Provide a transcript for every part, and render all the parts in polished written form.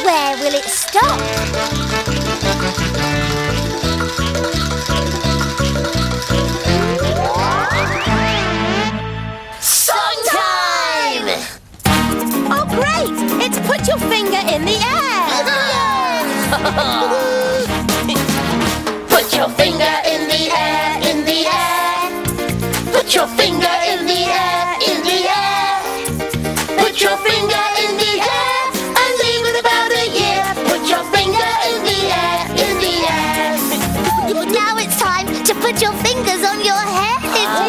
Where will it stop? Song time! Oh, great! It's put your finger in the air! Put your finger in the air, in the air. Put your finger in the air, in the air. Put your finger in the air and leave it about a year. Put your finger in the air, in the air. Now it's time to put your fingers on your head!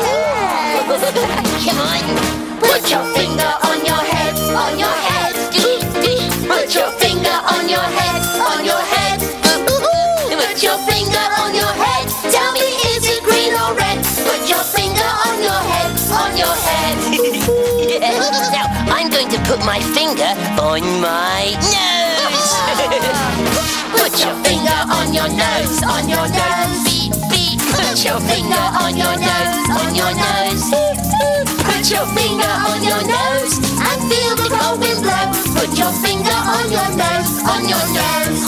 Come on. Put your finger on your head, on your head. Put your finger on your head, on your head. Put your finger on your head. Tell me, is it green or red? Put your finger on your head, on your head. Now, I'm going to put my finger on my nose. Put your finger on your nose, on your nose. Beep, beep. Put your finger on your nose, on your nose. Put your finger on your nose and feel the cold wind blow. Put your finger on your nose, on your nose.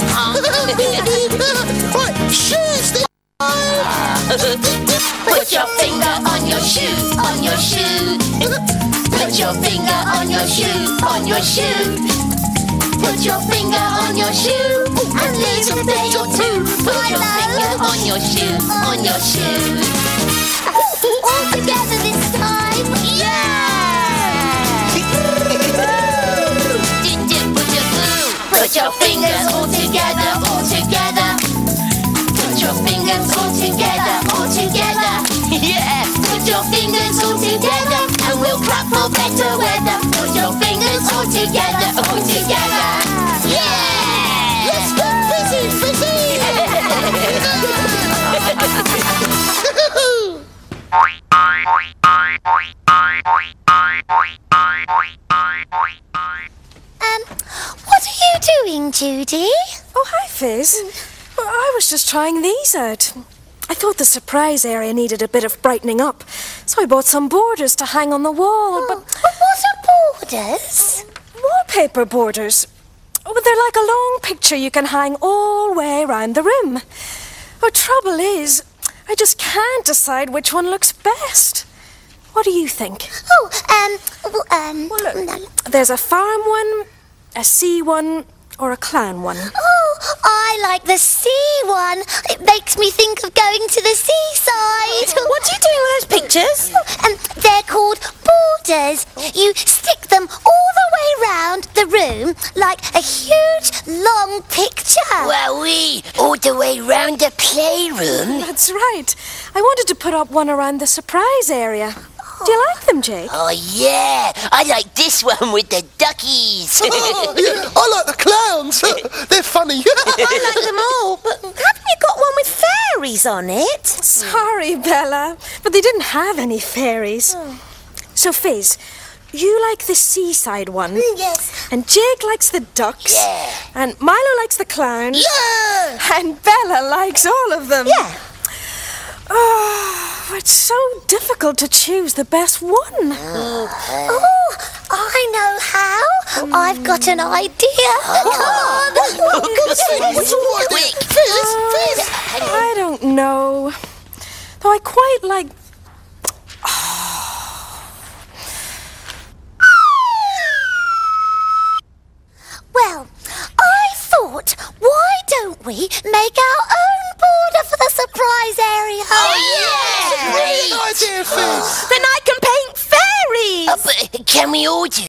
What? Shoes! Put your finger on your shoe, on your shoe. Put your finger on your shoe, on your shoe. Put your finger on your shoe and leave it a day or two. Put your finger on your shoe, on your shoe. All together this time! Put your fingers all together, all together. Put your fingers all together, all together. Yeah! Put your fingers all together and we'll clap for better weather. Put your fingers all together, all together. Yeah! Let's go busy, busy! What are you doing, Judy? Oh, hi, Fizz. Well, I was just trying these out. I thought the surprise area needed a bit of brightening up, so I bought some borders to hang on the wall, but... What are borders? Wallpaper borders. Oh, but they're like a long picture you can hang all the way around the room. The trouble is, I just can't decide which one looks best. What do you think? There's a farm one, a sea one, or a clown one. Oh, I like the sea one. It makes me think of going to the seaside. What are you doing with those pictures? They're called borders. You stick them all the way round the room like a huge, long picture. Wowee! All the way round the playroom? That's right. I wanted to put up one around the surprise area. Do you like them, Jake? Oh, yeah! I like this one with the duckies. Oh, yeah, I like the clowns. They're funny. I like them all, but haven't you got one with fairies on it? Sorry, Bella, but they didn't have any fairies. So, Fizz, you like the seaside one. Yes. And Jake likes the ducks. Yeah. And Milo likes the clown. Yeah. And Bella likes all of them. Yeah. Oh, it's so difficult to choose the best one. Oh, I know how. I've got an idea. Come on. What's all right? Quick! Fizz! I don't know. Though I quite like... Well, I thought, why don't we make our own border for the surprise area? Oh, yeah! Great idea, Fizz! Then I can paint fairies. But can we all do